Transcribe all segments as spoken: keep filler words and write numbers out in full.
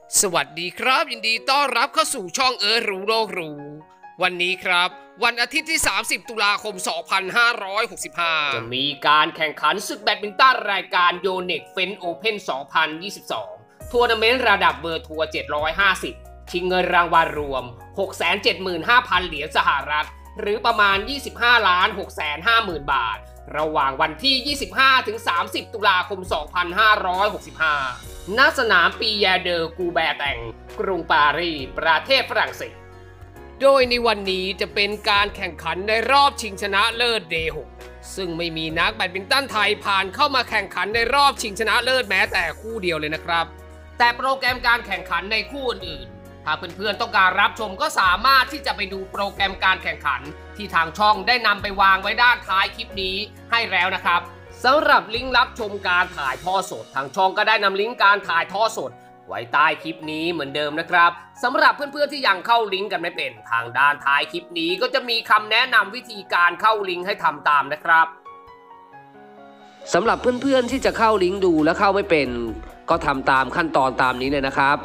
สวัสดีครับยินดีต้อนรับเข้าสู่ช่องเอิร์ธรู้โลกรู้วันนี้ครับวันอาทิตย์ที่สามสิบตุลาคมสองพันห้าร้อยหกสิบห้าจะมีการแข่งขันศึกแบดมินตันรายการโยเน็กเฟนโอเพนสองพันยี่สิบสองทัวร์นาเมนต์ระดับเบอร์ทัวร์เจ็ดร้อยห้าสิบชิงเงินรางวัลรวม หกแสนเจ็ดหมื่นห้าพัน เหรียญสหรัฐหรือประมาณ ยี่สิบห้าล้านหกแสนห้าหมื่น บาทระหว่างวันที่ ยี่สิบห้าถึงสามสิบ ตุลาคม สองพันห้าร้อยหกสิบห้า ณ สนามปีแยเดอร์กูแบร์แตงกรุงปารีสประเทศฝรั่งเศสโดยในวันนี้จะเป็นการแข่งขันในรอบชิงชนะเลิศเดย์หกซึ่งไม่มีนักแบดมินตันไทยผ่านเข้ามาแข่งขันในรอบชิงชนะเลิศแม้แต่คู่เดียวเลยนะครับแต่โปรแกรมการแข่งขันในคู่อื่นๆถ้าเพื่อนๆต้องการรับชมก็สามารถที่จะไปดูโปรแกรมการแข่งขันที่ทางช่องได้นำไปวางไว้ด้านท้ายคลิปนี้ให้แล้วนะครับสำหรับลิงก์รับชมการถ่ายทอดสดทางช่องก็ได้นำลิงก์การถ่ายทอดสดไว้ใต้คลิปนี้เหมือนเดิมนะครับสำหรับเพื่อนๆที่ยังเข้าลิงก์กันไม่เป็นทางด้านท้ายคลิปนี้ก็จะมีคำแนะนำวิธีการเข้าลิงก์ให้ทำตามนะครับสำหรับเพื่อนๆที่จะเข้าลิงก์ดูและเข้าไม่เป็นก็ทำตามขั้นตอนตามนี้เลยนะครับ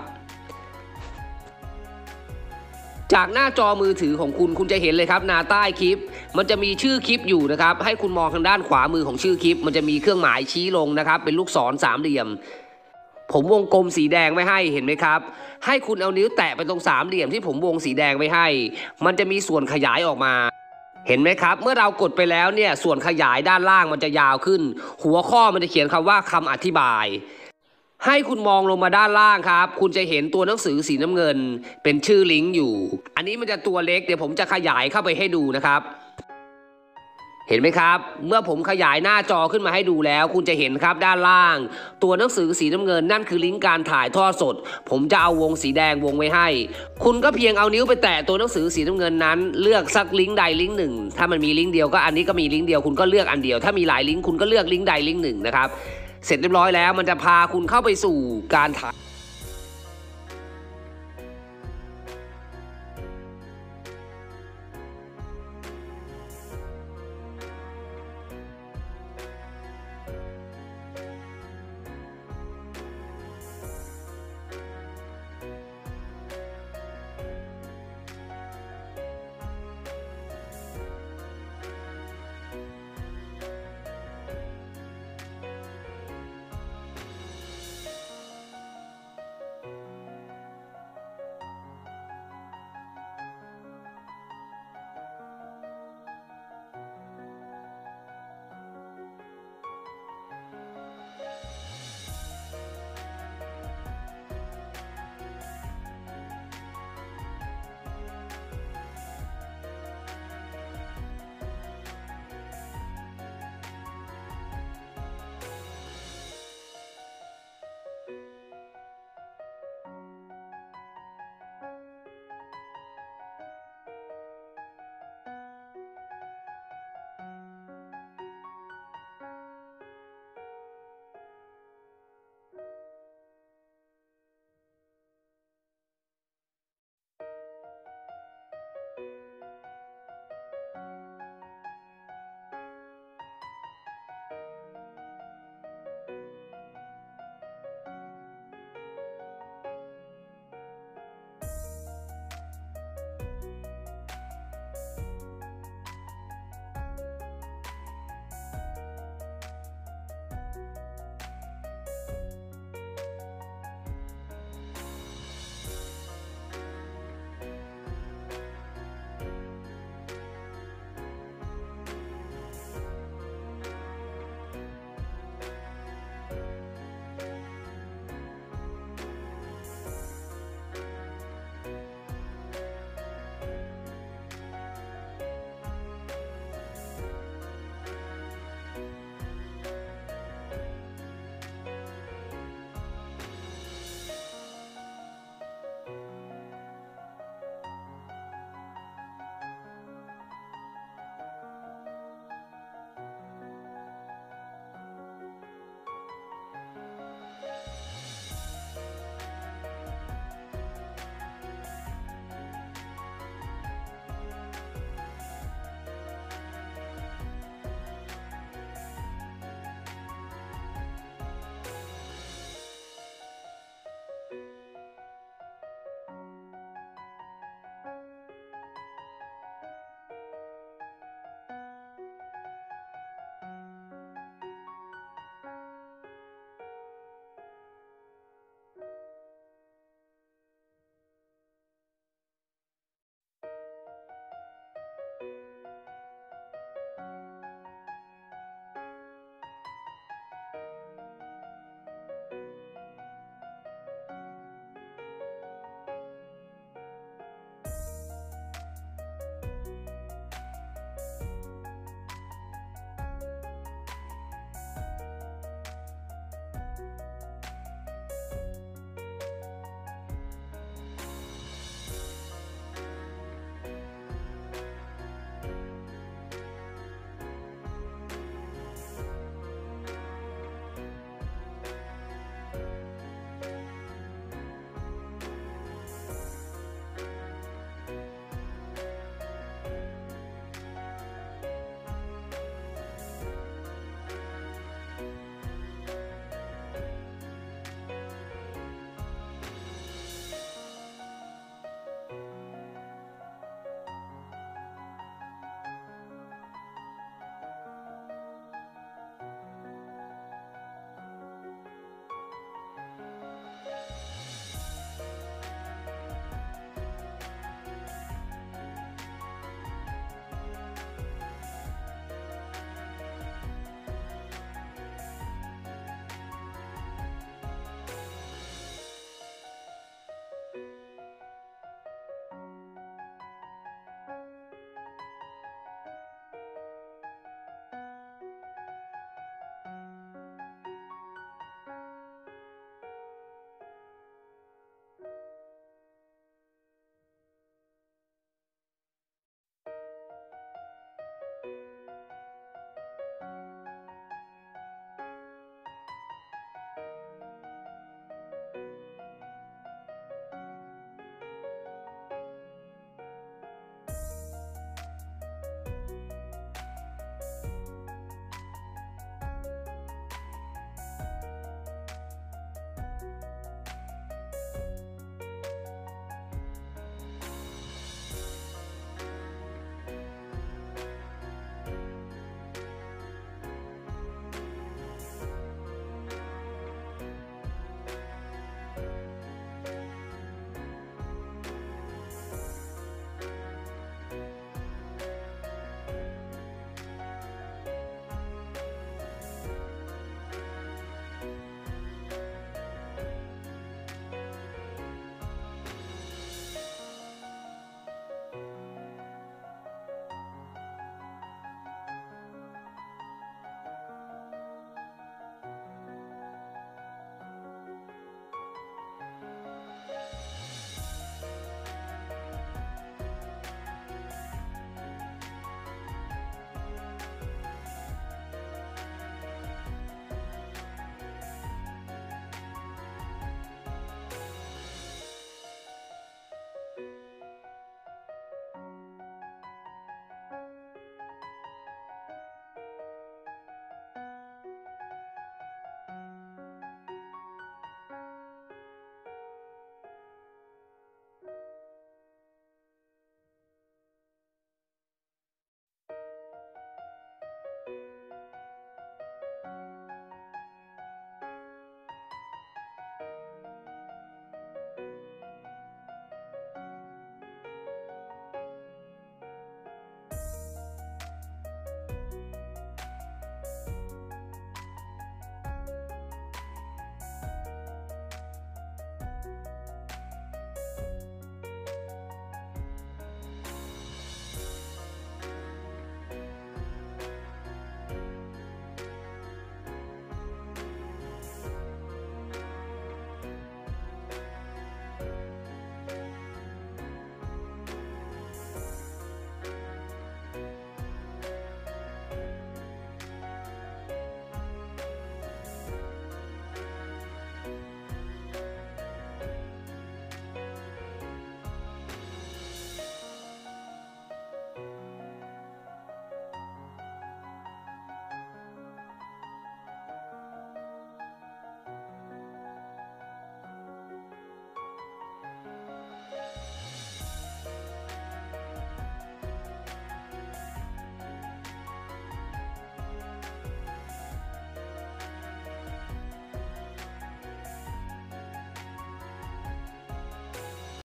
จากหน้าจอมือถือของคุณคุณจะเห็นเลยครับหน้าใต้คลิปมันจะมีชื่อคลิปอยู่นะครับให้คุณมองทางด้านขวามือของชื่อคลิปมันจะมีเครื่องหมายชี้ลงนะครับเป็นลูกศรสามเหลี่ยมผมวงกลมสีแดงไว้ให้เห็นไหมครับให้คุณเอานิ้วแตะไปตรงสามเหลี่ยมที่ผมวงสีแดงไว้ให้มันจะมีส่วนขยายออกมาเห็นไหมครับเมื่อเรากดไปแล้วเนี่ยส่วนขยายด้านล่างมันจะยาวขึ้นหัวข้อมันจะเขียนคำว่าคำอธิบายให้คุณมองลงมาด้านล่างครับคุณจะเห็นตัวหนังสือสีน้ำเงินเป็นชื่อลิงก์อยู่อันนี้มันจะตัวเล็กเดี๋ยวผมจะขยายเข้าไปให้ดูนะครับเห็นไหมครับเมื่อผมขยายหน้าจอขึ้นมาให้ดูแล้วคุณจะเห็นครับด้านล่างตัวหนังสือสีน้ำเงินนั่นคือลิงก์การถ่ายทอดสดผมจะเอาวงสีแดงวงไว้ให้คุณก็เพียงเอานิ้วไปแตะตัวหนังสือสีน้ำเงินนั้นเลือกสักลิงก์ใดลิงก์หนึ่งถ้ามันมีลิงก์เดียวก็อันนี้ก็มีลิงก์เดียวคุณก็เลือกอันเดียวถ้ามีหลายลิงก์คุณก็เลือกลิงก์ใดลิงก์หนึ่งนะครับเสร็จเรียบร้อยแล้วมันจะพาคุณเข้าไปสู่การถ่าย